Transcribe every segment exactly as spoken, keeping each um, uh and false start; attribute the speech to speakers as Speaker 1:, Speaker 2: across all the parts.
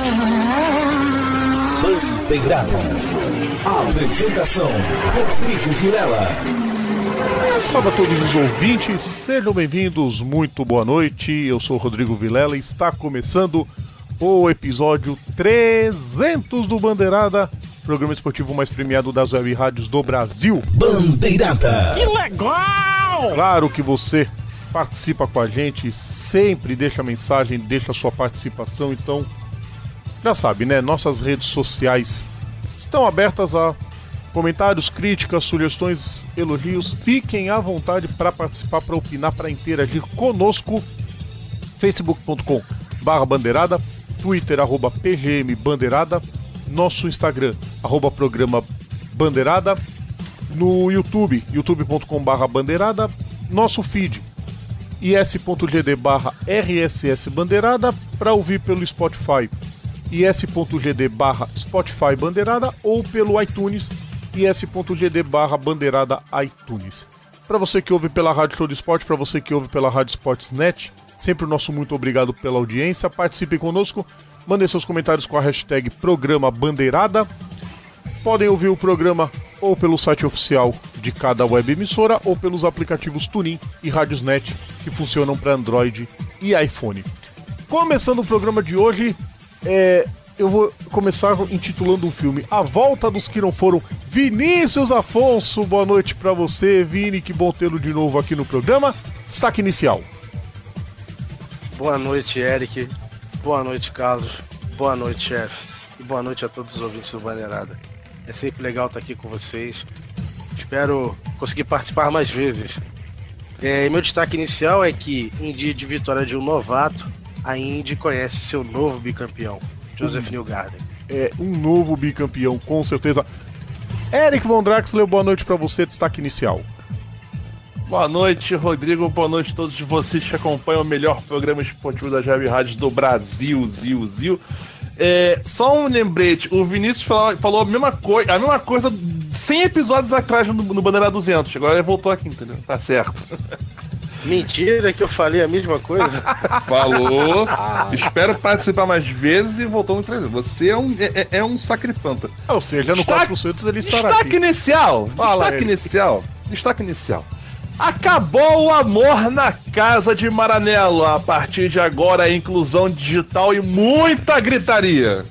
Speaker 1: Bandeirada. Apresentação: Rodrigo Vilela.
Speaker 2: Salve a todos os ouvintes, sejam bem-vindos, muito boa noite. Eu sou o Rodrigo Vilela e está começando o episódio trezentos do Bandeirada, programa esportivo mais premiado das web rádios do Brasil.
Speaker 1: Bandeirada.
Speaker 3: Que legal!
Speaker 2: Claro que você participa com a gente, sempre deixa mensagem, deixa sua participação, então já sabe, né? Nossas redes sociais estão abertas a comentários, críticas, sugestões, elogios. Fiquem à vontade para participar, para opinar, para interagir conosco. facebook ponto com barra bandeirada, Twitter, arroba P G M Bandeirada, nosso Instagram, arroba programa Bandeirada, no YouTube, youtube ponto com barra bandeirada, nosso feed, is.gd barra rss bandeirada, para ouvir pelo Spotify, is.gd barra Spotify Bandeirada, ou pelo iTunes, is.gd barra bandeirada iTunes. Para você que ouve pela Rádio Show do Esporte, para você que ouve pela Rádio Esportes ponto net, sempre o nosso muito obrigado pela audiência. Participe conosco, mandem seus comentários com a hashtag Programa Bandeirada. Podem ouvir o programa ou pelo site oficial de cada web emissora ou pelos aplicativos TuneIn e Radiosnet, que funcionam para Android e iPhone. Começando o programa de hoje, é, eu vou começar intitulando um filme A Volta dos Que Não Foram. Vinícius Afonso, boa noite para você. Vini, que bom tê-lo de novo aqui no programa. Destaque inicial.
Speaker 4: Boa noite, Eric. Boa noite, Carlos. Boa noite, chefe. E boa noite a todos os ouvintes do Bandeirada. É sempre legal estar aqui com vocês. Espero conseguir participar mais vezes. É, e meu destaque inicial é que, em dia de vitória de um novato, a Indy conhece seu novo bicampeão, Joseph Newgarden.
Speaker 2: É um novo bicampeão, com certeza. Eric Von Draxler, boa noite para você. Destaque inicial.
Speaker 5: Boa noite, Rodrigo. Boa noite a todos vocês que acompanham o melhor programa esportivo das web rádios do Brasil, Zil, Zil. É, só um lembrete, o Vinícius falou, falou a, mesma coi- a mesma coisa cem episódios atrás no, no Bandeira duzentos. Agora ele voltou aqui, entendeu? Tá certo.
Speaker 4: Mentira que eu falei a mesma coisa.
Speaker 5: Falou. Espero participar mais vezes e voltou no trezentos. Você é um, é, é um sacripanta.
Speaker 2: Ou seja, no
Speaker 5: Destaque-
Speaker 2: quatrocentos ele estará
Speaker 5: Destaque
Speaker 2: aqui.
Speaker 5: inicial.
Speaker 2: Fala,
Speaker 5: Destaque
Speaker 2: Eric.
Speaker 5: inicial. Destaque inicial. Acabou o amor na casa de Maranello. A partir de agora, a inclusão digital e muita gritaria.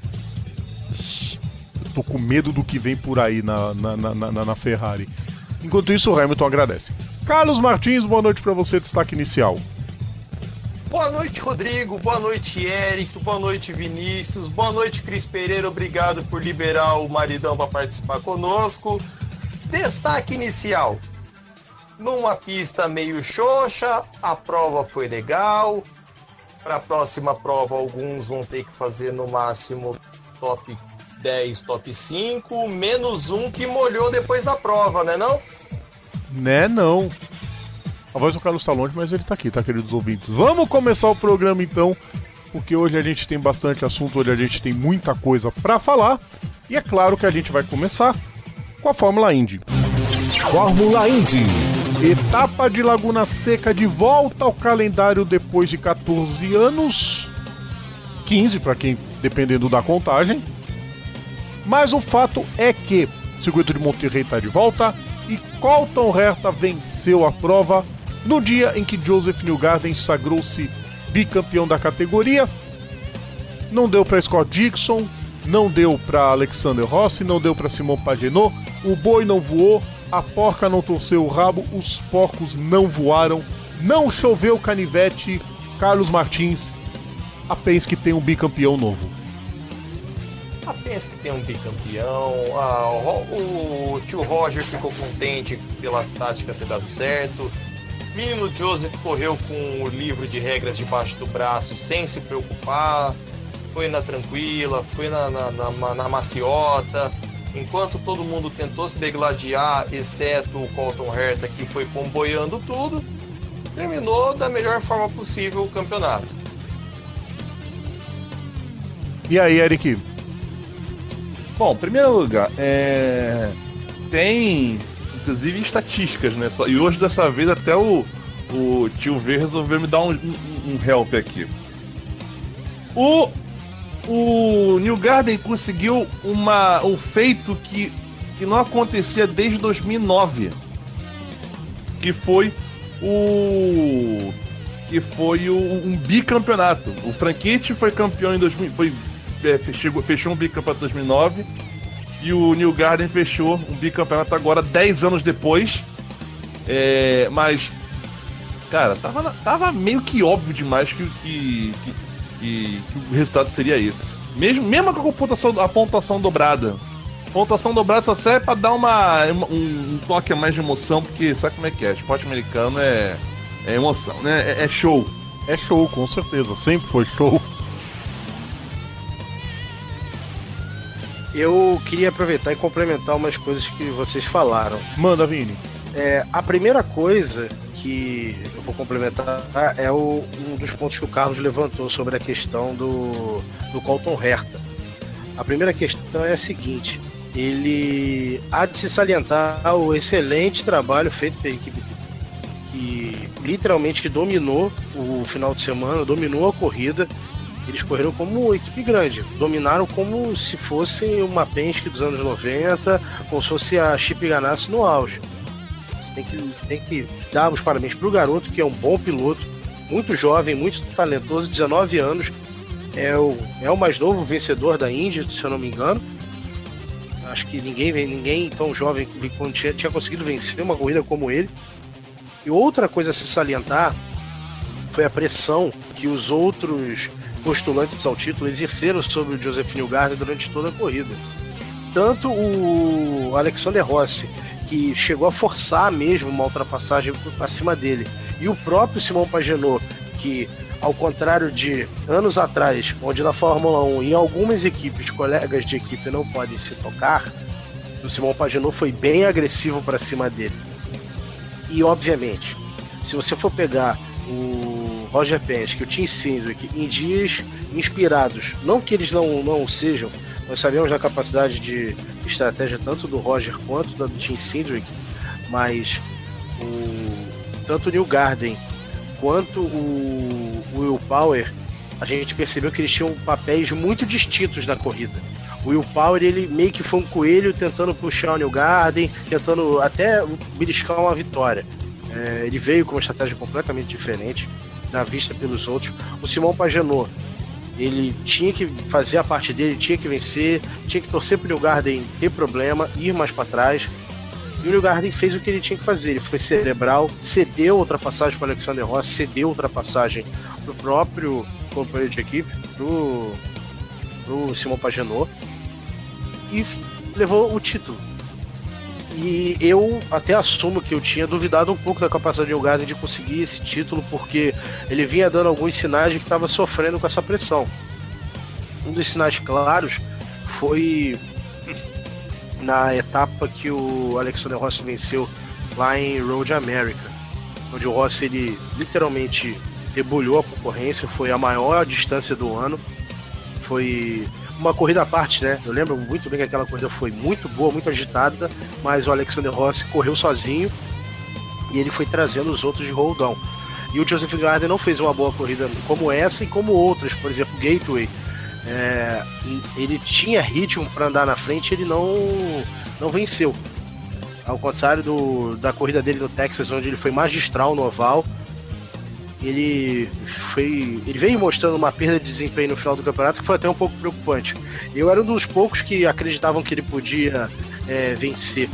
Speaker 2: Eu tô com medo do que vem por aí na, na, na, na, na Ferrari. Enquanto isso, o Hamilton agradece. Carlos Martins, boa noite pra você. Destaque inicial.
Speaker 6: Boa noite, Rodrigo. Boa noite, Eric. Boa noite, Vinícius. Boa noite, Cris Pereira. Obrigado por liberar o maridão para participar conosco. Destaque inicial. Numa pista meio xoxa, a prova foi legal. Para a próxima prova, alguns vão ter que fazer no máximo top dez, top cinco, menos um que molhou depois da prova, né não?
Speaker 2: Né, não. A voz do Carlos tá longe, mas ele tá aqui, tá, queridos ouvintes? Vamos começar o programa então, porque hoje a gente tem bastante assunto, hoje a gente tem muita coisa pra falar. E é claro que a gente vai começar com a Fórmula Indy.
Speaker 1: Fórmula Indy.
Speaker 2: Etapa de Laguna Seca de volta ao calendário depois de quatorze anos. quinze para quem, dependendo da contagem. Mas o fato é que o circuito de Monterrey está de volta e Colton Herta venceu a prova no dia em que Joseph Newgarden sagrou-se bicampeão da categoria. Não deu para Scott Dixon, não deu para Alexander Rossi, não deu para Simon Pagenaud, o boi não voou, a porca não torceu o rabo, os porcos não voaram, não choveu canivete. Carlos Martins, a Penske tem um bicampeão novo.
Speaker 6: A Penske tem um bicampeão, a, o, o tio Roger ficou contente pela tática ter dado certo. Menino Joseph correu com o livro de regras debaixo do braço sem se preocupar, foi na tranquila, foi na, na, na, na maciota. Enquanto todo mundo tentou se degladiar, exceto o Colton Herta, que foi comboiando tudo, terminou da melhor forma possível o campeonato.
Speaker 2: E aí, Eric?
Speaker 5: Bom, em primeiro lugar, é... tem inclusive estatísticas, né? Só... E hoje, dessa vez, até o, o tio V resolveu me dar um, um, um help aqui. O o Newgarden conseguiu uma, um feito que, que não acontecia desde dois mil e nove, que foi o que foi o, um bicampeonato. O Franchitti foi campeão em dois mil, foi é, fechou, fechou um bicampeonato em dois mil e nove e o Newgarden fechou um bicampeonato agora dez anos depois. É, mas cara, tava, tava meio que óbvio demais que, que, que, que, que o resultado seria esse. Mesmo, mesmo com a pontuação, a pontuação dobrada. Pontuação dobrada só serve pra dar uma, um, um toque a mais de emoção, porque sabe como é que é? Esporte americano é, é emoção, né? É, é show.
Speaker 2: É show, com certeza. Sempre foi show.
Speaker 4: Eu queria aproveitar e complementar umas coisas que vocês falaram.
Speaker 2: Manda, Vini.
Speaker 4: É, a primeira coisa que eu vou complementar é o, um dos pontos que o Carlos levantou sobre a questão do, do Colton Herta. A primeira questão é a seguinte: ele há de se salientar o excelente trabalho feito pela equipe que literalmente dominou o final de semana, dominou a corrida. Eles correram como uma equipe grande, dominaram como se fosse uma Penske dos anos noventa, como se fosse a Chip Ganassi no auge. Tem que, tem que dar os parabéns pro garoto, que é um bom piloto, muito jovem, muito talentoso, dezenove anos, é o, é o mais novo vencedor da Indy, se eu não me engano. Acho que ninguém, ninguém tão jovem tinha, tinha conseguido vencer uma corrida como ele. E outra coisa a se salientar foi a pressão que os outros postulantes ao título exerceram sobre o Joseph Newgarden durante toda a corrida. Tanto o Alexander Rossi, que chegou a forçar mesmo uma ultrapassagem acima dele, e o próprio Simon Pagenaud, que, ao contrário de anos atrás, onde na Fórmula um, em algumas equipes, colegas de equipe não podem se tocar, o Simon Pagenaud foi bem agressivo para cima dele. E, obviamente, se você for pegar o Roger Penske e o Tim Cindric em dias inspirados, não que eles não, não sejam, nós sabemos da capacidade de estratégia tanto do Roger quanto do Tim Cindric, mas o, tanto o Newgarden quanto o, o Will Power, a gente percebeu que eles tinham papéis muito distintos na corrida. O Will Power, ele meio que foi um coelho tentando puxar o Newgarden, tentando até beliscar uma vitória. É, ele veio com uma estratégia completamente diferente, na vista pelos outros. O Simon Pagenaud, ele tinha que fazer a parte dele, tinha que vencer, tinha que torcer pro Newgarden ter problema, ir mais para trás. E o Newgarden fez o que ele tinha que fazer. Ele foi cerebral, cedeu ultrapassagem para o Alexander Rossi, cedeu ultrapassagem pro próprio companheiro de equipe, pro, pro Simon Pagenaud, e levou o título. E eu até assumo que eu tinha duvidado um pouco da capacidade de Newgarden de conseguir esse título, porque ele vinha dando alguns sinais de que estava sofrendo com essa pressão. Um dos sinais claros foi na etapa que o Alexander Rossi venceu lá em Road America, onde o Rossi, ele literalmente debulhou a concorrência, foi a maior distância do ano, foi uma corrida à parte, né? Eu lembro muito bem que aquela corrida foi muito boa, muito agitada, mas o Alexander Rossi correu sozinho e ele foi trazendo os outros de roldão. E o Joseph Newgarden não fez uma boa corrida como essa e como outras, por exemplo, Gateway. É, ele tinha ritmo para andar na frente, ele não, não venceu. Ao contrário do, da corrida dele no Texas, onde ele foi magistral no oval, ele, foi, ele veio mostrando uma perda de desempenho no final do campeonato que foi até um pouco preocupante. Eu era um dos poucos que acreditavam que ele podia é, vencer.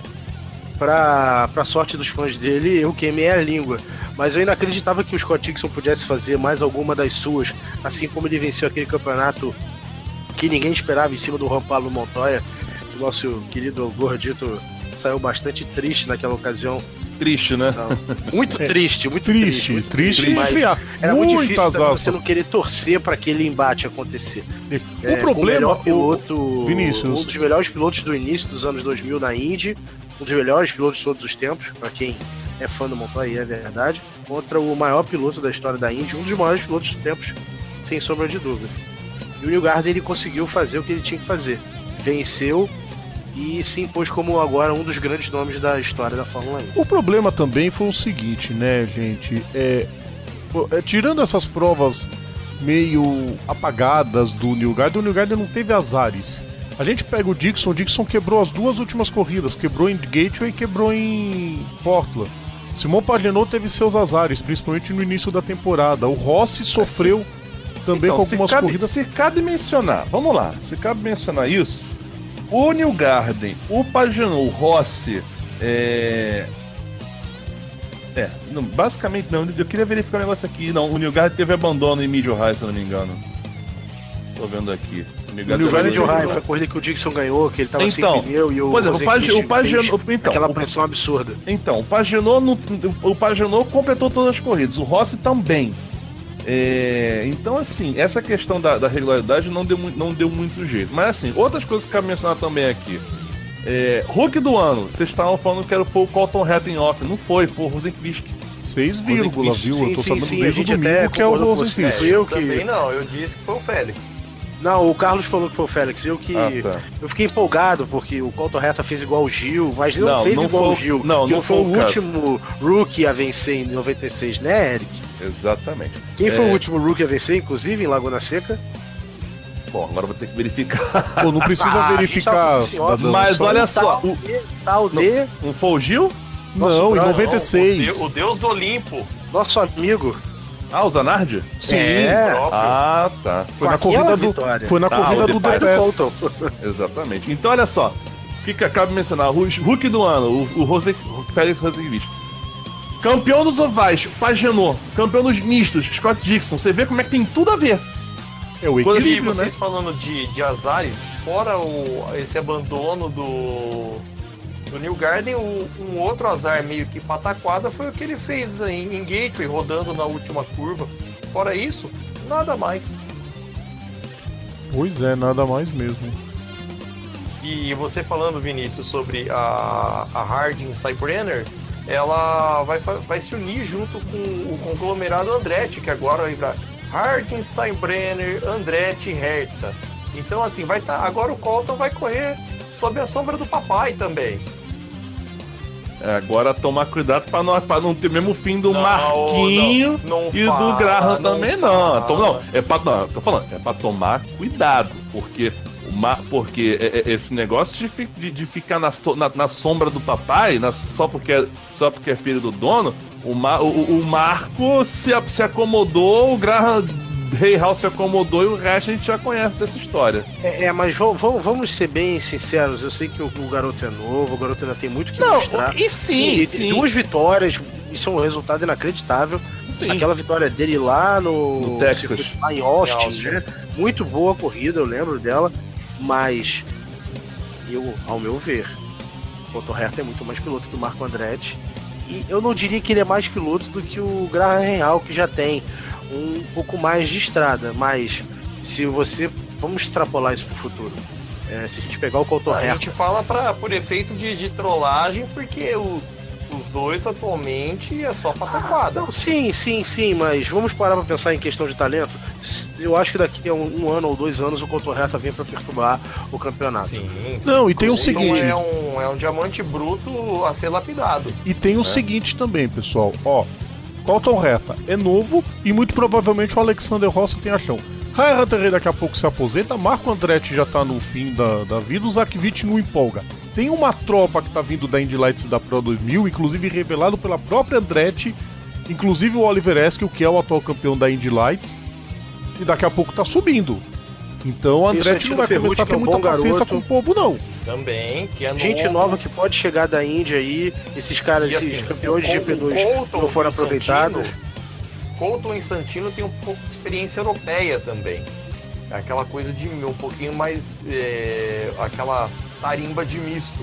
Speaker 4: Para a sorte dos fãs dele, eu queimei a língua. Mas eu ainda acreditava que o Scott Dixon pudesse fazer mais alguma das suas, assim como ele venceu aquele campeonato que ninguém esperava em cima do Juan Pablo Montoya. O nosso querido gordito saiu bastante triste naquela ocasião.
Speaker 5: Triste, né?
Speaker 4: Não, muito triste, muito
Speaker 2: Triste,
Speaker 4: triste. Muito
Speaker 2: triste,
Speaker 4: triste, mas
Speaker 2: enfiar
Speaker 4: era muito
Speaker 2: muitas
Speaker 4: difícil também você
Speaker 2: aspas.
Speaker 4: não querer torcer para aquele embate acontecer.
Speaker 2: O
Speaker 4: É,
Speaker 2: problema,
Speaker 4: o melhor piloto,
Speaker 2: o Vinícius,
Speaker 4: um dos melhores pilotos do início dos anos dois mil na Indy, um dos melhores pilotos de todos os tempos, para quem é fã do Montoya, é verdade, contra o maior piloto da história da Indy, um dos maiores pilotos de tempos, sem sombra de dúvida. E o Newgarden, ele conseguiu fazer o que ele tinha que fazer. Venceu e se impôs como agora um dos grandes nomes da história da Fórmula um.
Speaker 2: o problema também foi o seguinte, né, gente? É, pô, é, tirando essas provas meio apagadas do Newgarden. O Newgarden não teve azares. A gente pega o Dixon, o Dixon quebrou as duas últimas corridas, quebrou em Gateway e quebrou em Portland. Simon Pagenaud teve seus azares, principalmente no início da temporada. O Rossi sofreu também
Speaker 5: então,
Speaker 2: com algumas
Speaker 5: se cabe,
Speaker 2: corridas.
Speaker 5: Se cabe mencionar, vamos lá, se cabe mencionar isso, o Newgarden, o Pagenaud, o Rossi, é... É, não, basicamente não, eu queria verificar um negócio aqui. Não, o Newgarden teve abandono em Mid-Ohio, se eu não me engano. Tô vendo aqui.
Speaker 4: O Newgarden de Ohio foi a corrida que o Dixon ganhou, que ele tava
Speaker 5: então,
Speaker 4: sem pneu e o
Speaker 5: pois é, o Page, o Pagenaud, então,
Speaker 4: aquela pressão absurda.
Speaker 5: Então, o Pagenaud, não, o Pagenaud completou todas as corridas, o Rossi também. É, então, assim, essa questão da, da regularidade não deu, não deu muito jeito. Mas, assim, outras coisas que eu quero mencionar também aqui. É, Hulk do ano, vocês estavam falando que era, foi o Colton Herta em off, não foi, foi o Rosenqvist.
Speaker 2: seis vírgula, viu?
Speaker 4: Sim,
Speaker 2: eu tô
Speaker 4: sim,
Speaker 2: sabendo
Speaker 4: sim,
Speaker 2: desde o domingo que é o Rosenqvist.
Speaker 4: Fui eu que...
Speaker 6: Também não, eu disse que foi o Félix.
Speaker 4: Não, o Carlos falou que foi o Félix. Eu que.
Speaker 5: Ah, tá.
Speaker 4: Eu fiquei empolgado porque o Colton Herta fez igual o Gil, mas não,
Speaker 5: Não,
Speaker 4: fez
Speaker 5: não
Speaker 4: igual
Speaker 5: foi-
Speaker 4: o Gil.
Speaker 5: não,
Speaker 4: Gil
Speaker 5: não
Speaker 4: foi
Speaker 5: foi
Speaker 4: o
Speaker 5: o caso.
Speaker 4: último rookie a vencer em noventa e seis, né, Eric?
Speaker 5: Exatamente.
Speaker 4: Quem foi
Speaker 5: É.
Speaker 4: o último rookie a vencer, inclusive, em Laguna Seca?
Speaker 5: Bom, agora eu vou ter que verificar.
Speaker 2: Pô, não precisa
Speaker 4: Ah, a gente
Speaker 2: verificar.
Speaker 4: tava com esse
Speaker 2: cidadão,
Speaker 5: Mas
Speaker 2: só-
Speaker 5: olha só,
Speaker 4: Tal
Speaker 5: o,
Speaker 4: de, tal de
Speaker 5: não foi o Gil?
Speaker 4: nosso
Speaker 2: Não, em
Speaker 4: brother,
Speaker 2: noventa e seis.
Speaker 6: O, de- o Deus do Olimpo.
Speaker 4: nosso amigo.
Speaker 5: Ah, o Zanardi?
Speaker 2: Sim.
Speaker 4: É.
Speaker 6: próprio.
Speaker 5: Ah, tá.
Speaker 2: Foi na
Speaker 4: Com aquela
Speaker 2: corrida do,
Speaker 4: vitória.
Speaker 2: foi na
Speaker 5: Ah,
Speaker 2: corrida
Speaker 5: o
Speaker 2: do
Speaker 5: The
Speaker 2: The
Speaker 5: Pass.
Speaker 2: Pass.
Speaker 5: Exatamente. Então, olha só. O que, que acaba de mencionar? O Hulk do ano, o, o Rose, o Félix Rosenqvist. Campeão dos ovais, Pagenaud. Campeão dos mistos, Scott Dixon. Você vê como é que tem tudo a ver.
Speaker 2: É o
Speaker 5: Quando
Speaker 6: E
Speaker 2: equilíbrio, né?
Speaker 6: vocês falando de, de azares, fora o, esse abandono do, do Newgarden, o- um outro azar meio que pataquada foi o que ele fez em, em Gateway, rodando na última curva. Fora isso, nada mais.
Speaker 2: Pois é, nada mais mesmo.
Speaker 6: E você falando, Vinícius, sobre a, a Harding Steinbrenner, ela vai, fa- vai se unir junto com o conglomerado Andretti, que agora vai virar Harding Steinbrenner, Andretti Herta. Então, assim, vai tá, agora o Colton vai correr sob a sombra do papai também.
Speaker 5: É, agora tomar cuidado pra não, pra não ter mesmo o fim do
Speaker 6: Não,
Speaker 5: Marquinho
Speaker 6: não, não
Speaker 5: e
Speaker 6: fala,
Speaker 5: do Graham
Speaker 6: não
Speaker 5: também,
Speaker 6: fala.
Speaker 5: não. Tom- Não, é pra, não, tô falando, é pra tomar cuidado, porque, o Mar, porque é- é- esse negócio de, fi- de, de ficar na, so- na, na sombra do papai, na- só, porque, é- só porque é filho do dono, o, Mar, o, o- o Marco se, a- se acomodou, o Graham Rei House se acomodou e o resto a gente já conhece dessa história.
Speaker 4: É, é, mas vamos, vamos- vamos ser bem sinceros. Eu sei que o, o garoto é novo, o garoto ainda tem muito que
Speaker 5: Não,
Speaker 4: mostrar.
Speaker 5: e sim,
Speaker 4: E
Speaker 5: sim.
Speaker 4: Duas vitórias, isso é um resultado inacreditável.
Speaker 5: Sim.
Speaker 4: Aquela vitória dele lá no,
Speaker 5: No Texas.
Speaker 4: circuito, lá em Austin,
Speaker 6: Em Austin.
Speaker 4: né? Muito boa a corrida, eu lembro dela. Mas eu, ao meu ver, o Colton Herta é muito mais piloto que o Marco Andretti. E eu não diria que ele é mais piloto do que o Graham Real, que já tem um pouco mais de estrada. Mas se você. Vamos extrapolar isso pro futuro. É, se a gente pegar o Colton
Speaker 6: A
Speaker 4: Herta.
Speaker 6: gente fala pra, por efeito de, de trollagem, porque o- os dois atualmente é só pataquada.
Speaker 4: Não, sim, sim, sim, mas vamos parar pra pensar em questão de talento. Eu acho que daqui a um, um ano ou dois anos o Colton Herta vem pra perturbar o campeonato.
Speaker 6: Sim,
Speaker 2: Não, e tem o
Speaker 6: Então
Speaker 2: seguinte-
Speaker 6: É um, é um diamante bruto a ser lapidado.
Speaker 2: E tem o seguinte também, pessoal. Ó, Colton Herta é novo e muito provavelmente o Alexander Rossi tem a chão. Ryan Hunter daqui a pouco se aposenta, Marco Andretti já tá no fim da, da vida, o Zakvich não empolga. Tem uma tropa que tá vindo da Indy Lights da Pro dois mil, inclusive revelado pela própria Andretti, inclusive o Oliver Eskel, que é o atual campeão da Indy Lights, e daqui a pouco tá subindo. Então a
Speaker 4: Tem o
Speaker 2: Andretti não vai
Speaker 4: Santino
Speaker 2: começar a ter
Speaker 4: Cerruti, que é um
Speaker 2: muita
Speaker 4: bom
Speaker 2: paciência
Speaker 4: garoto.
Speaker 2: com o povo, não.
Speaker 6: Também, que é
Speaker 4: Gente
Speaker 6: novo.
Speaker 4: nova que pode chegar da Índia aí, esses caras,
Speaker 6: E
Speaker 4: esses
Speaker 6: assim,
Speaker 4: campeões de
Speaker 6: o
Speaker 4: G P dois
Speaker 6: Colton
Speaker 4: não foram
Speaker 6: e
Speaker 4: aproveitados.
Speaker 6: Santino- Colton e Santino tem um pouco de experiência europeia também. É aquela coisa de um pouquinho mais. é, aquela tarimba de misto.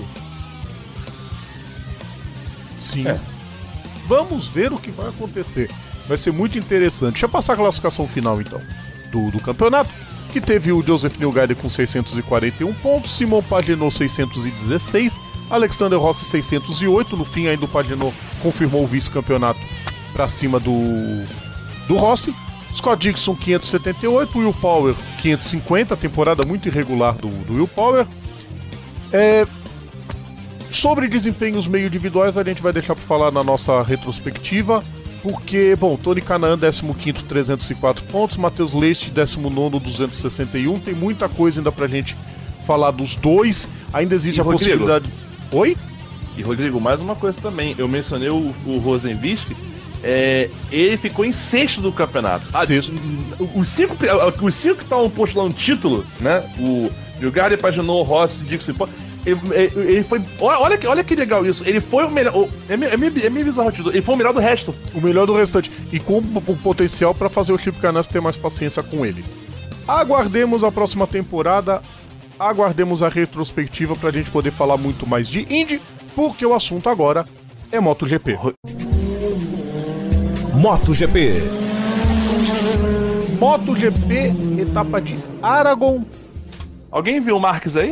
Speaker 2: Sim.
Speaker 5: É.
Speaker 2: Vamos ver o que vai acontecer. Vai ser muito interessante. Deixa eu passar a classificação final, então, do, do campeonato. Que teve o Joseph Newgarden com seiscentos e quarenta e um pontos, Simon Pagenaud seiscentos e dezesseis, Alexander Rossi seiscentos e oito. No fim, ainda o Pagenaud confirmou o vice-campeonato para cima do, do Rossi. Scott Dixon quinhentos e setenta e oito, Will Power quinhentos e cinquenta, temporada muito irregular do, do Will Power. É, sobre desempenhos meio individuais, a gente vai deixar para falar na nossa retrospectiva. porque, bom, Tony Canaan, décimo quinto, trezentos e quatro pontos, Matheus Leite, décimo nono, duzentos e sessenta e um. Tem muita coisa ainda pra gente falar dos dois. Ainda existe
Speaker 5: E
Speaker 2: a
Speaker 5: Rodrigo?
Speaker 2: possibilidade... Oi?
Speaker 5: E, Rodrigo, mais uma coisa também. Eu mencionei o, o Rosenvist, é, ele ficou em sexto do campeonato. Ah,
Speaker 2: Sexto.
Speaker 5: Os cinco, os cinco que estavam postulando um título, né? O Vilgari, Paginot, Rossi, Dixon, ele, ele foi. Olha, olha que legal isso. Ele foi o melhor. O, é, meio, é, meio, é meio bizarro o título. Ele foi o melhor do resto.
Speaker 2: O melhor do restante. E com o potencial pra fazer o Chip Ganassi ter mais paciência com ele. Aguardemos a próxima temporada. Aguardemos a retrospectiva pra gente poder falar muito mais de Indy, porque o assunto agora é MotoGP.
Speaker 1: MotoGP.
Speaker 2: MotoGP, etapa de Aragon.
Speaker 5: Alguém viu o Marques aí?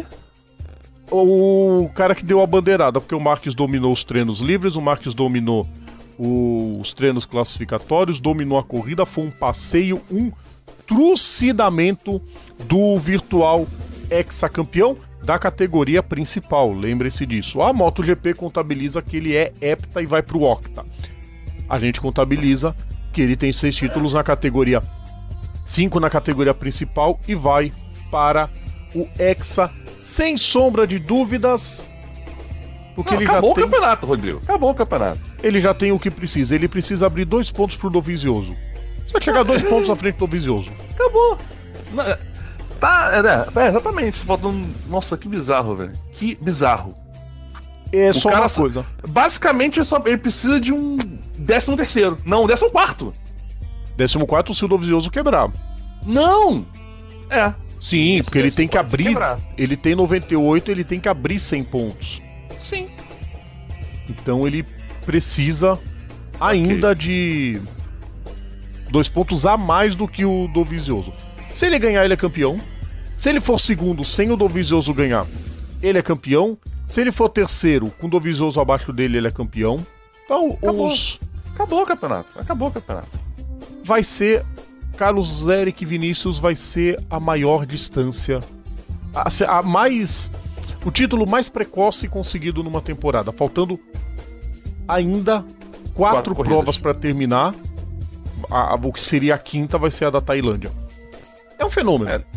Speaker 2: O cara que deu a bandeirada, porque o Marques dominou os treinos livres, o Marques dominou os treinos classificatórios, dominou a corrida, foi um passeio, um trucidamento do virtual hexacampeão da categoria principal, lembre-se disso. A MotoGP contabiliza que ele é hepta e vai pro octa. A gente contabiliza que ele tem seis títulos na categoria, cinco na categoria principal e vai para o hexa sem sombra de dúvidas, porque
Speaker 5: Não,
Speaker 2: ele
Speaker 5: acabou
Speaker 2: já tem...
Speaker 5: o campeonato, Rodrigo. Acabou o campeonato.
Speaker 2: Ele já tem o que precisa. Ele precisa abrir dois pontos pro Dovizioso. Precisa chegar dois pontos à frente do Dovizioso.
Speaker 5: Acabou. Não, tá, é, é, exatamente. Faltando... Nossa, que bizarro, velho. Que bizarro.
Speaker 2: É
Speaker 5: O
Speaker 2: só
Speaker 5: cara
Speaker 2: uma
Speaker 5: só-
Speaker 2: coisa.
Speaker 5: Basicamente, ele, só, ele precisa de um décimo terceiro. Não, um décimo quarto.
Speaker 2: décimo quarto se o Dovizioso quebrar.
Speaker 5: Não. É.
Speaker 2: Sim,
Speaker 6: Isso
Speaker 2: porque ele
Speaker 6: mesmo,
Speaker 2: tem que
Speaker 6: pode se
Speaker 2: abrir.
Speaker 6: quebrar.
Speaker 2: Ele tem noventa e oito, ele tem que abrir cem pontos.
Speaker 5: Sim.
Speaker 2: Então ele precisa ainda de dois pontos a mais do que o Dovizioso. Se ele ganhar, ele é campeão. Se ele for segundo sem o Dovizioso ganhar, ele é campeão. Se ele for terceiro com o Dovizioso abaixo dele, ele é campeão. Então,
Speaker 5: Acabou.
Speaker 2: os...
Speaker 5: Acabou o campeonato. Acabou o campeonato.
Speaker 2: vai ser... Carlos Eric Vinícius vai ser a maior distância. A, a mais... O título mais precoce conseguido numa temporada. Faltando ainda quatro,
Speaker 5: Quatro corridas.
Speaker 2: provas para terminar. A, a, o que seria a quinta vai ser a da Tailândia. É um fenômeno.
Speaker 5: É.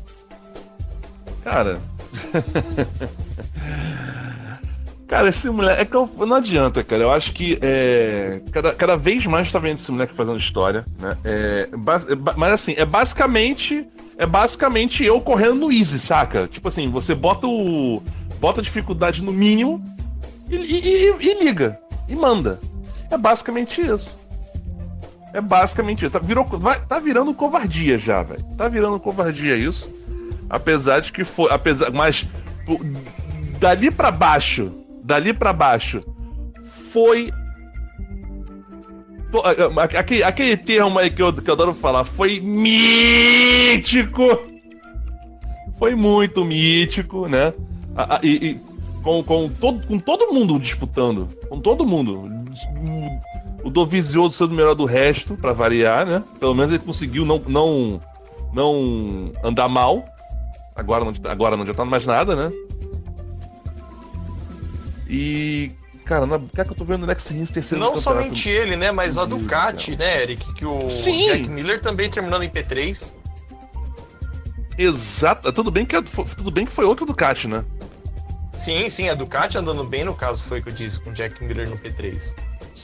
Speaker 5: Cara. Cara, esse moleque. É que eu- não adianta, cara. Eu acho que é, cada, cada vez mais tá vendo esse moleque fazendo história, né? É, bas- é ba- mas assim, é basicamente. É basicamente eu correndo no easy, saca? Tipo assim, você bota o. Bota a dificuldade no mínimo e, e- e- e liga. E manda. É basicamente isso. É basicamente isso. Tá, virou, vai- tá virando covardia já, velho. Tá virando covardia isso. Apesar de que foi. Apesar, mas pô, dali pra baixo. Dali pra baixo. Foi. to- a- a- Aquele, aquele termo aí que eu, que eu adoro falar. Foi mítico. Foi muito mítico, né? A- a- e e com, com, todo, com todo mundo disputando. Com todo mundo. O, o Dovizioso sendo o melhor do resto, pra variar, né? Pelo menos ele conseguiu não, não, não andar mal. Agora não, agora não adianta mais nada, né? E. Cara, na, cara que eu tô vendo o Next Rins terceiro
Speaker 6: Não
Speaker 5: no campeonato.
Speaker 6: somente ele, né? Mas a
Speaker 5: Meu Deus do
Speaker 6: Ducati,
Speaker 5: céu.
Speaker 6: né, Eric? Que o
Speaker 5: Sim.
Speaker 6: Jack Miller também terminando em P três.
Speaker 5: Exato. Tudo bem que, é- tudo bem que foi outro Ducati, né?
Speaker 6: Sim, sim, a Ducati andando bem, no caso, foi o que eu disse com o Jack Miller no P três.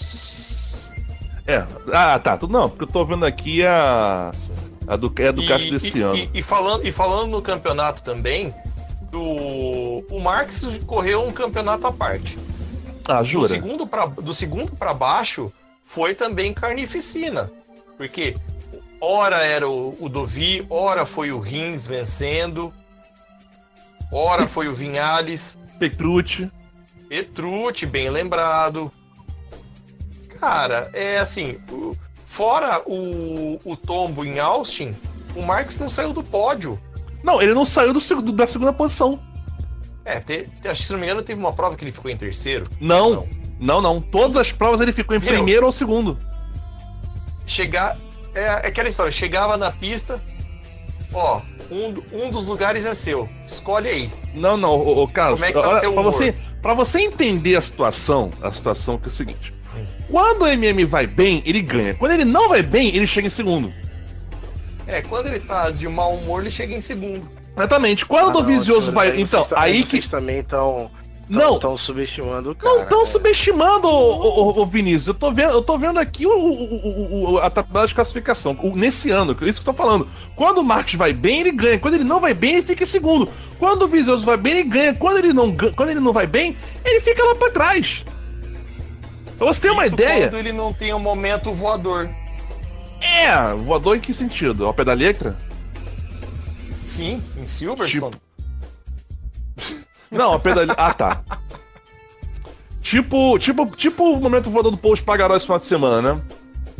Speaker 5: É. Ah, tá. Tudo não, porque eu tô vendo aqui a. A, du, é a Ducati
Speaker 6: E-
Speaker 5: desse
Speaker 6: e,
Speaker 5: ano.
Speaker 6: E, e falando, e falando no campeonato também, o, o Marx correu um campeonato à parte.
Speaker 5: Ah,
Speaker 6: Do
Speaker 5: jura?
Speaker 6: segundo pra, do segundo para baixo foi também carnificina. Porque ora era o, o Dovi, ora foi o Rins vencendo, ora foi o Vinhales,
Speaker 5: Petrucci.
Speaker 6: Petrucci, bem lembrado. Cara, é assim, o- fora o, o tombo em Austin, o Marx não saiu do pódio.
Speaker 5: Não, ele não saiu do, seg- da segunda posição.
Speaker 6: É, te, te- acho que se não me engano teve uma prova que ele ficou em terceiro.
Speaker 5: Não, não, não. Todas as provas ele ficou em
Speaker 6: Meu.
Speaker 5: primeiro ou segundo.
Speaker 6: Chegar. É, é aquela história, chegava na pista, ó, um, um dos lugares é seu. Escolhe aí.
Speaker 5: Não, não, ô, ô, Carlos.
Speaker 6: Como é que tá
Speaker 5: olha,
Speaker 6: seu
Speaker 5: pra,
Speaker 6: humor?
Speaker 5: você, pra você entender a situação, a situação que é o seguinte: Quando o M M vai bem, ele ganha. Quando ele não vai bem, ele chega em segundo.
Speaker 6: É, quando ele tá de mau humor, ele chega em segundo.
Speaker 5: Exatamente. Quando
Speaker 4: Ah,
Speaker 5: o Vicioso
Speaker 4: senhor,
Speaker 5: vai.
Speaker 4: aí
Speaker 5: Então,
Speaker 4: vocês,
Speaker 5: aí
Speaker 4: vocês
Speaker 5: que.
Speaker 4: também estão.
Speaker 5: Não.
Speaker 4: Estão subestimando o cara.
Speaker 5: Não estão
Speaker 4: né?
Speaker 5: subestimando, o, o, o Vinícius. Eu tô vendo, eu tô vendo aqui o, o, o, a tabela de classificação. O, nesse ano, isso que eu tô falando. Quando o Marques vai bem, ele ganha. Quando ele não vai bem, ele fica em segundo. Quando o Vicioso vai bem, ele ganha. Quando ele não, quando ele não vai bem, ele fica lá pra trás. Pra você ter uma
Speaker 6: Isso
Speaker 5: ideia.
Speaker 6: quando ele não tem um momento voador.
Speaker 5: É, voador em que sentido? Ao pé da letra?
Speaker 6: Sim, em Silverstone.
Speaker 5: Não, ao pé da letra. Ah, tá. Tipo, tipo, tipo o momento voador do Paul Espargaró esse final de semana, né?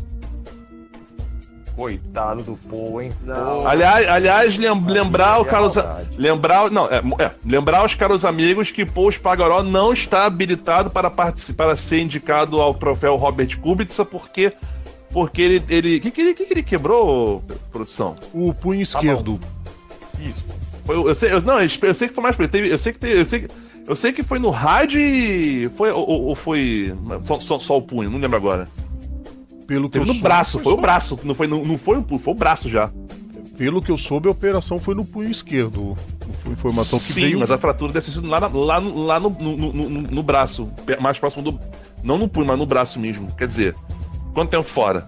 Speaker 6: Coitado do Paul, hein?
Speaker 4: Não.
Speaker 6: Pô,
Speaker 5: Aliás, aliás lem- lembrar o
Speaker 6: é
Speaker 5: caros,
Speaker 6: maldade.
Speaker 5: lembrar, não, é, é, lembrar os caros amigos que Paul Espargaró não está habilitado para participar, para ser indicado ao troféu Robert Kubica, porque porque ele ele que que ele, que que ele quebrou, produção?
Speaker 2: O punho esquerdo.
Speaker 6: Isso.
Speaker 5: Foi, eu sei, eu, não, eu sei que foi mais pra ele. Teve, eu sei que teve, eu sei que eu sei que foi no rádio e foi ou, ou foi só, só, só o punho, não lembro agora.
Speaker 2: Pelo que
Speaker 5: Teve
Speaker 2: eu
Speaker 5: no
Speaker 2: soube,
Speaker 5: braço, foi o
Speaker 2: só-
Speaker 5: braço, não foi no, não foi o punho, foi o braço já.
Speaker 2: Pelo que eu soube, a operação foi no punho esquerdo. Foi informação que
Speaker 5: Sim,
Speaker 2: veio.
Speaker 5: mas a fratura deve ter sido lá, na- lá, no, lá no, no, no, no- no braço, pe- mais próximo do. Não no punho, mas no braço mesmo. Quer dizer, quanto tempo fora?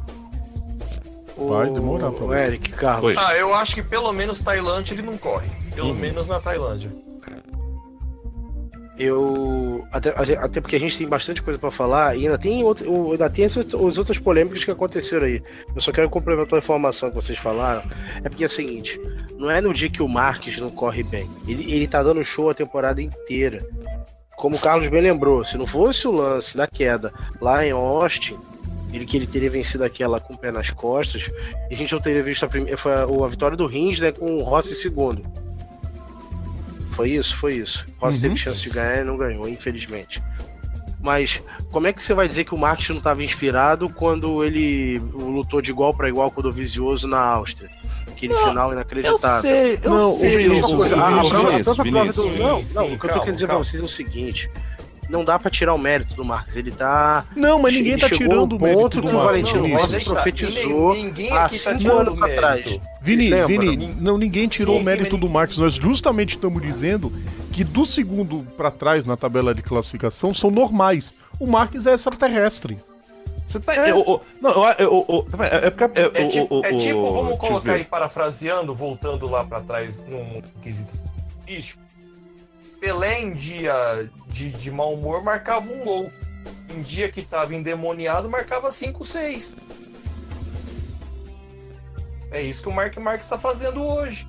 Speaker 2: Vai demorar pra
Speaker 4: O
Speaker 2: ver.
Speaker 4: Eric, Carlos.
Speaker 5: Oi.
Speaker 6: Ah, eu acho que pelo menos Tailândia ele não corre. Pelo menos na Tailândia.
Speaker 4: Eu. Até, até porque a gente tem bastante coisa pra falar e ainda tem, outro, o- ainda tem essas, as outras polêmicas que aconteceram aí. Eu só quero complementar a informação que vocês falaram. É porque é o seguinte: não é no dia que o Marques não corre bem. Ele, ele tá dando show a temporada inteira. Como o Carlos bem lembrou, se não fosse o lance da queda lá em Austin, ele que ele teria vencido aquela com o pé nas costas, e a gente não teria visto a, prime... foi a, a vitória do Rins, né, com o Rossi em segundo. Foi isso? Foi isso. O Rossi
Speaker 5: Uhum.
Speaker 4: teve chance de ganhar e não ganhou, infelizmente. Mas como é que você vai dizer que o Marques não estava inspirado quando ele lutou de igual para igual com o Dovizioso na Áustria? Aquele
Speaker 5: Não,
Speaker 4: final
Speaker 5: Eu
Speaker 4: inacreditável.
Speaker 5: sei, eu
Speaker 2: Não,
Speaker 5: sei.
Speaker 2: o Vinícius,
Speaker 5: o-
Speaker 2: o
Speaker 4: Coisa, a- a
Speaker 2: Vinícius,
Speaker 4: prova- a
Speaker 5: Vinícius,
Speaker 4: própria prova
Speaker 5: Vinícius.
Speaker 4: do. Não,
Speaker 6: Sim,
Speaker 4: não,
Speaker 6: sim,
Speaker 4: o que eu tô
Speaker 6: calma,
Speaker 4: querendo dizer
Speaker 6: calma.
Speaker 4: pra vocês é o seguinte: não dá pra tirar o mérito do Marques. Ele tá.
Speaker 2: Não, mas ninguém
Speaker 4: Ele
Speaker 2: tá
Speaker 4: chegou
Speaker 2: tirando
Speaker 4: ao
Speaker 2: o mérito
Speaker 4: ponto
Speaker 2: do
Speaker 4: que o
Speaker 2: Marcos,
Speaker 4: Valentino
Speaker 2: Vinícius.
Speaker 4: Rossi
Speaker 6: aí tá,
Speaker 4: profetizou
Speaker 6: e ninguém
Speaker 4: há
Speaker 6: aqui tá
Speaker 4: cinco
Speaker 6: tirando
Speaker 4: anos atrás.
Speaker 6: mérito.
Speaker 2: Vini,
Speaker 4: Vocês
Speaker 2: Vini,
Speaker 4: lembram?
Speaker 2: não, ninguém tirou
Speaker 6: Sim,
Speaker 2: o
Speaker 6: sim,
Speaker 2: mérito
Speaker 6: mas
Speaker 2: do Marcos. Nós justamente estamos dizendo que do segundo pra trás na tabela de classificação são normais. O Marques é extraterrestre.
Speaker 5: Você tá. eu- eu- não, eu- eu- eu- é, é porque.
Speaker 6: É,
Speaker 5: o-
Speaker 6: tipo,
Speaker 5: o-
Speaker 6: é
Speaker 5: o-
Speaker 6: tipo,
Speaker 5: deixa
Speaker 6: vamos
Speaker 5: eu
Speaker 6: colocar
Speaker 5: ver.
Speaker 6: aí parafraseando, voltando lá pra trás num quesito físico. Pelé em dia de, de mau humor marcava um gol. Em dia que tava endemoniado marcava cinco, seis. É isso que o Mark Marques tá fazendo hoje.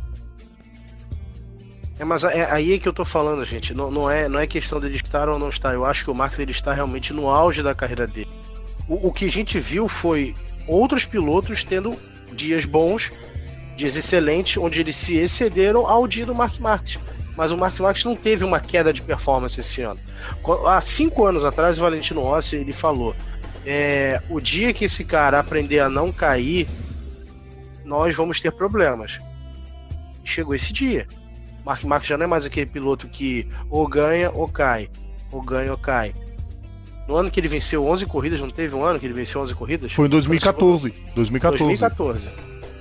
Speaker 4: É, mas é aí é que eu tô falando, gente. Não, não, é, não é questão dele estar ou não estar. Eu acho que o Marques ele está realmente no auge da carreira dele. O, o que a gente viu foi outros pilotos tendo dias bons, dias excelentes, onde eles se excederam ao dia do Mark Marques. Mas o Mark Marques não teve uma queda de performance esse ano. Qu- Há cinco anos atrás, o Valentino Rossi ele falou: é, o dia que esse cara aprender a não cair, nós vamos ter problemas. Chegou esse dia. Mark Marques já não é mais aquele piloto que ou ganha ou cai, ou ganha ou cai. No ano que ele venceu onze corridas, não teve um ano que ele venceu onze corridas?
Speaker 2: Foi em dois mil e quatorze. dois mil e quatorze.
Speaker 4: dois mil e quatorze.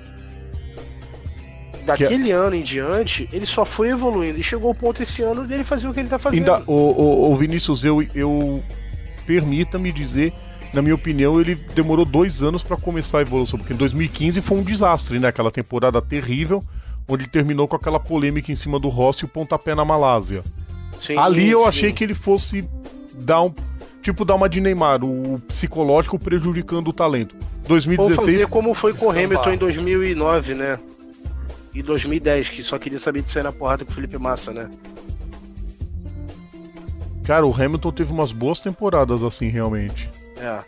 Speaker 4: Daquele ano em diante, ele só foi evoluindo e chegou ao ponto esse ano dele fazer o que ele tá fazendo.
Speaker 2: Ainda, o, o, o Vinícius, eu, eu permita-me dizer, na minha opinião, ele demorou dois anos pra começar a evolução, porque em dois mil e quinze foi um desastre, né? Aquela temporada terrível, onde ele terminou com aquela polêmica em cima do Rossi e o pontapé na Malásia.
Speaker 4: Sim,
Speaker 2: Ali eu
Speaker 4: sim.
Speaker 2: achei que ele fosse dar um. Tipo, dar uma de Neymar, o psicológico prejudicando o talento. dois mil e
Speaker 4: Ou
Speaker 2: dezesseis.
Speaker 4: fazer como foi com o
Speaker 6: Descambar.
Speaker 4: Hamilton em dois mil e nove, né? E dois mil e dez, que só queria saber de sair na porrada com o Felipe Massa, né?
Speaker 2: Cara, o Hamilton teve umas boas temporadas assim, realmente.
Speaker 4: É.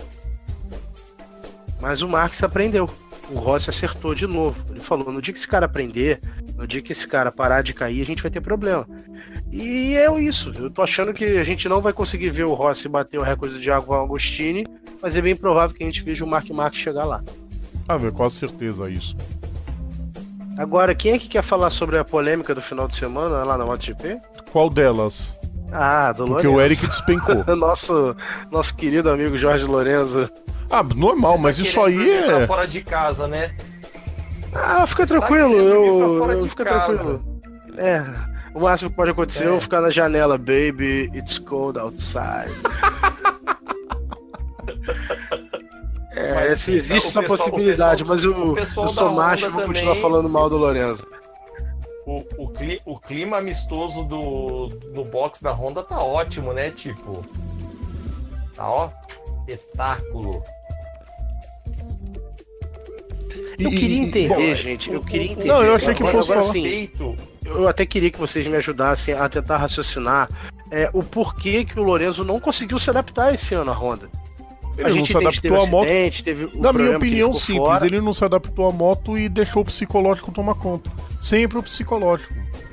Speaker 4: Mas o Marques aprendeu. O Rossi acertou de novo. Ele falou: no dia que esse cara aprender, no dia que esse cara parar de cair, a gente vai ter problema. E é isso. Eu tô achando que a gente não vai conseguir ver o Rossi bater o recorde do Thiago Agostini, mas é bem provável que a gente veja o Mark Marques chegar lá.
Speaker 2: Ah, velho, quase certeza isso.
Speaker 4: Agora, quem é que quer falar sobre a polêmica do final de semana lá na MotoGP?
Speaker 2: Qual delas?
Speaker 4: Ah, do
Speaker 2: Porque
Speaker 4: Lorenzo.
Speaker 2: o Eric despencou.
Speaker 4: nosso, nosso querido amigo Jorge Lorenzo.
Speaker 2: Ah, normal,
Speaker 6: Você
Speaker 2: mas
Speaker 6: tá
Speaker 2: isso aí
Speaker 6: querendo dormir pra
Speaker 2: é...
Speaker 6: fora de casa, né?
Speaker 4: Ah, fica
Speaker 6: Você tá
Speaker 4: tranquilo,
Speaker 6: querendo dormir pra
Speaker 4: eu,
Speaker 6: fora
Speaker 4: eu
Speaker 6: de
Speaker 4: fica
Speaker 6: casa.
Speaker 4: tranquilo. É, o máximo que pode acontecer é
Speaker 6: É.
Speaker 4: eu ficar na janela, baby, it's cold outside. É,
Speaker 6: Mas,
Speaker 4: se existe
Speaker 6: o
Speaker 4: essa
Speaker 6: pessoal-
Speaker 4: possibilidade,
Speaker 6: o pessoal-
Speaker 4: mas eu,
Speaker 6: o pessoal
Speaker 4: eu
Speaker 6: da
Speaker 4: sou macho e
Speaker 6: Honda
Speaker 4: vou continuar
Speaker 6: também-
Speaker 4: falando mal do Lorenzo.
Speaker 6: O, o, cli- o clima amistoso do, do box da Honda tá ótimo, né? Tipo, tá ó, espetáculo.
Speaker 4: Eu
Speaker 2: E-
Speaker 4: queria
Speaker 2: e-
Speaker 4: entender,
Speaker 2: bom,
Speaker 4: gente, eu
Speaker 6: O-
Speaker 4: queria
Speaker 6: o-
Speaker 4: entender.
Speaker 2: Não, eu achei que
Speaker 4: Agora-
Speaker 2: fosse
Speaker 4: agora,
Speaker 2: falar.
Speaker 4: assim,
Speaker 6: Respeito.
Speaker 4: eu até queria que vocês me ajudassem a tentar raciocinar é, o porquê que o Lorenzo não conseguiu se adaptar esse ano à Honda.
Speaker 2: Ele não se
Speaker 4: entende,
Speaker 2: adaptou
Speaker 4: teve
Speaker 2: à moto.
Speaker 4: acidente, teve o
Speaker 2: Na minha
Speaker 4: problema que ele
Speaker 2: opinião,
Speaker 4: ficou
Speaker 2: simples,
Speaker 4: fora.
Speaker 2: ele não se adaptou à moto e deixou o psicológico tomar conta. Sempre o psicológico.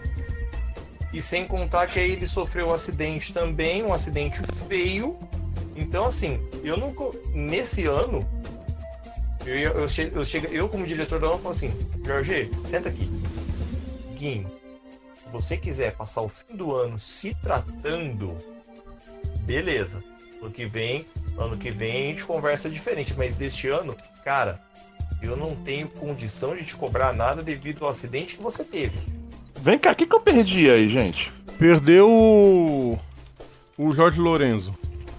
Speaker 6: E sem contar que aí ele sofreu um acidente também, um acidente feio. Então, assim, eu não. co- Nesse ano, eu, ia- eu, che- eu, chego, eu como diretor da Honda, falo assim: Jorge, senta aqui. Guim, se você quiser passar o fim do ano se tratando, beleza. Ano que vem, ano que vem a gente conversa diferente. Mas deste ano, cara, eu não tenho condição de te cobrar nada devido ao acidente que você teve.
Speaker 5: Vem cá, o que, que eu perdi aí, gente?
Speaker 2: Perdeu o, o Jorge Lorenzo.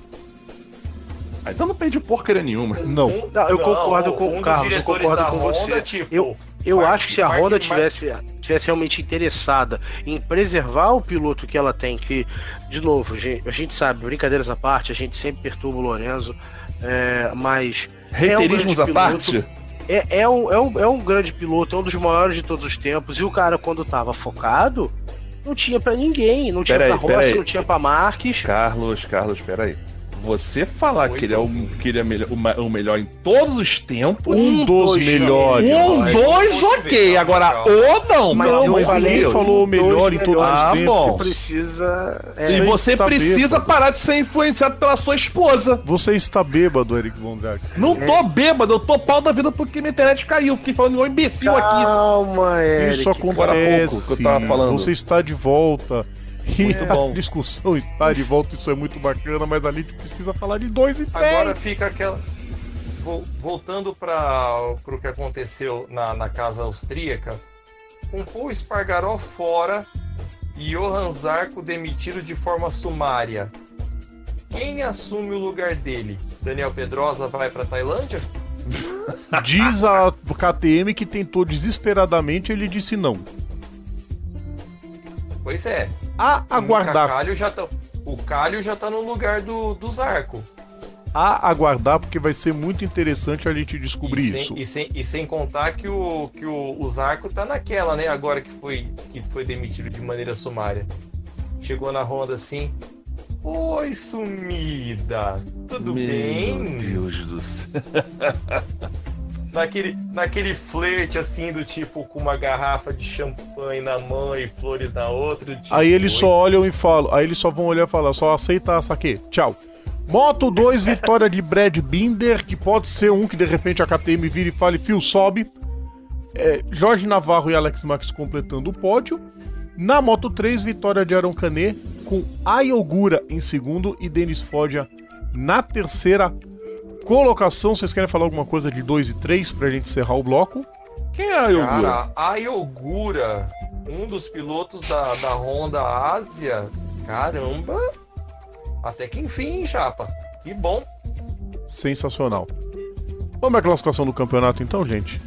Speaker 5: Ah, então não perdi porcaria nenhuma.
Speaker 2: Não.
Speaker 6: Um-
Speaker 4: Não, eu concordo com o
Speaker 6: um dos
Speaker 4: Carlos, eu
Speaker 6: diretores
Speaker 4: concordo
Speaker 6: da
Speaker 4: com
Speaker 6: Honda,
Speaker 4: você.
Speaker 6: Tipo,
Speaker 4: Eu- Eu
Speaker 6: Mark-
Speaker 4: acho que se a
Speaker 6: Mark-
Speaker 4: Honda
Speaker 6: Mark-
Speaker 4: tivesse, tivesse realmente interessada em preservar o piloto que ela tem, que, de novo, gente- a gente sabe, brincadeiras à parte, a gente sempre perturba o Lorenzo, é, mas
Speaker 5: Reiterismos
Speaker 4: é um
Speaker 5: à
Speaker 4: grande
Speaker 5: parte?
Speaker 4: é, é, um, é, um, é um grande piloto, é um dos maiores de todos os tempos, e o cara, quando tava focado, não tinha pra ninguém, não tinha
Speaker 5: Peraí,
Speaker 4: pra
Speaker 5: peraí.
Speaker 4: Rossi, não tinha pra Marques.
Speaker 5: Carlos, Carlos, peraí. Você falar
Speaker 6: Oi,
Speaker 5: que ele é, o, que ele é melhor, o, ma- o melhor em todos os tempos.
Speaker 2: Um dos
Speaker 4: dois,
Speaker 2: melhores.
Speaker 5: Um,
Speaker 6: Mas
Speaker 5: dois,
Speaker 6: vamos
Speaker 5: ok.
Speaker 6: ver,
Speaker 5: Agora,
Speaker 6: calma,
Speaker 5: ou não.
Speaker 4: Mas
Speaker 2: Não,
Speaker 4: eu
Speaker 2: mas
Speaker 4: falei
Speaker 2: ninguém
Speaker 4: um,
Speaker 2: falou o
Speaker 4: dois
Speaker 2: melhor em todos os
Speaker 5: melhores. Ah,
Speaker 2: tempos.
Speaker 5: bom.
Speaker 4: Precisa. é,
Speaker 5: E
Speaker 2: Você
Speaker 5: você
Speaker 2: está
Speaker 5: precisa
Speaker 2: bêbado.
Speaker 5: parar de ser influenciado pela sua esposa.
Speaker 2: Você está bêbado, Eric Von Drack.
Speaker 5: Não tô bêbado, eu tô pau da vida porque minha internet caiu. Fiquei falando igual um imbecil aqui.
Speaker 4: Calma, Eric.
Speaker 2: Isso
Speaker 5: agora há pouco
Speaker 2: acontece.
Speaker 5: que eu tava falando.
Speaker 2: Você está de volta. E
Speaker 5: Muito bom.
Speaker 2: a discussão está de volta, isso é muito bacana, mas a gente precisa falar de dois e três.
Speaker 6: Agora fica aquela. Vol- Voltando para o que aconteceu na, na casa austríaca, com Paul Espargaró fora e Johan Zarco demitido de forma sumária. Quem assume o lugar dele? Daniel Pedrosa vai para Tailândia?
Speaker 2: Diz a K T M que tentou desesperadamente, ele disse não.
Speaker 6: Pois é.
Speaker 2: A
Speaker 6: O
Speaker 2: aguardar,
Speaker 6: Calho já tá, o Calho já tá no lugar do, do Zarco.
Speaker 2: a aguardar, porque vai ser muito interessante a gente descobrir
Speaker 6: e sem,
Speaker 2: isso.
Speaker 6: E sem, e sem contar que, o, que o, o Zarco tá naquela, né? Agora que foi, que foi demitido de maneira sumária. Chegou na Honda assim. Oi, sumida! Tudo bem?
Speaker 5: Meu Deus do céu.
Speaker 6: Naquele, naquele flerte assim, do tipo, com uma garrafa de champanhe na mão e flores na outra. Tipo,
Speaker 2: Aí eles
Speaker 6: oi.
Speaker 2: só olham e falam, aí eles só vão olhar e falar, só aceita saque, tchau. Moto dois, vitória de Brad Binder, que pode ser um que de repente a K T M vira e fale, fio, sobe. É, Jorge Navarro e Alex Marques completando o pódio. Na Moto três, vitória de Aaron Canet, com Ayogura em segundo e Denis Foggia na terceira colocação. Vocês querem falar alguma coisa de dois e três pra gente encerrar o bloco?
Speaker 5: Quem é a Yogura?
Speaker 6: Cara, a Yogura, um dos pilotos da, da Honda Ásia, caramba, até que enfim, hein, chapa. Que bom.
Speaker 2: Sensacional. Vamos à classificação do campeonato então, gente?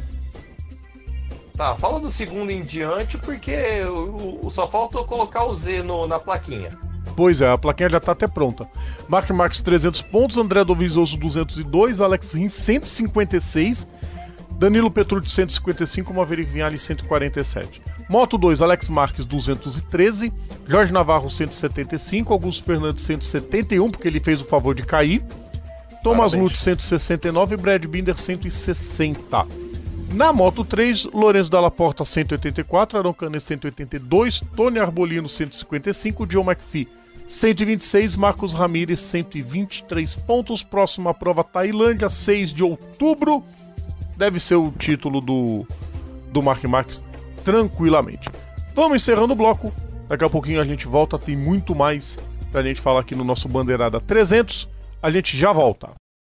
Speaker 6: Tá, fala do segundo em diante, porque o, o- só falta eu colocar o Z no, na plaquinha.
Speaker 2: Pois é, a plaquinha já tá até pronta. Mark Marques trezentos pontos, André Dovizioso duzentos e dois, Alex Rins cento e cinquenta e seis, Danilo Petrucci cento e cinquenta e cinco, Maverick Vinales cento e quarenta e sete. Moto dois, Alex Marques duzentos e treze, Jorge Navarro cento e setenta e cinco, Augusto Fernandes cento e setenta e um, porque ele fez o favor de cair, Thomas
Speaker 5: Parabéns.
Speaker 2: Lutz cento e sessenta e nove e Brad Binder cento e sessenta. Na Moto três, Lourenço Dalla Porta cento e oitenta e quatro, Aaron Canet cento e oitenta e dois, Tony Arbolino cento e cinquenta e cinco, John McPhee cento e vinte e seis, Marcos Ramírez cento e vinte e três pontos. Próxima prova, Tailândia, seis de outubro. Deve ser o título do, do Mark Marques tranquilamente. Vamos encerrando o bloco. Daqui a pouquinho a gente volta, tem muito mais pra gente falar aqui no nosso Bandeirada trezentos. A gente já volta.